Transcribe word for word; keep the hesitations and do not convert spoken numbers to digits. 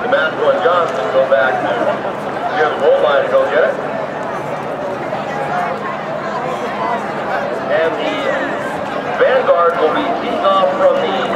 Matthew and Johnson go back to near the goal line to go get it. And the Vanguard will be teeing off from the